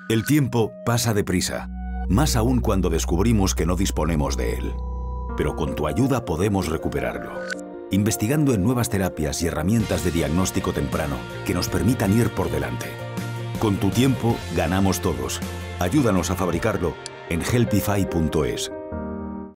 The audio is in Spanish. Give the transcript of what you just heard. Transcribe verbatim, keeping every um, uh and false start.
El tiempo pasa deprisa, más aún cuando descubrimos que no disponemos de él. Pero con tu ayuda podemos recuperarlo, investigando en nuevas terapias y herramientas de diagnóstico temprano que nos permitan ir por delante. Con tu tiempo ganamos todos. Ayúdanos a fabricarlo en helpify punto es.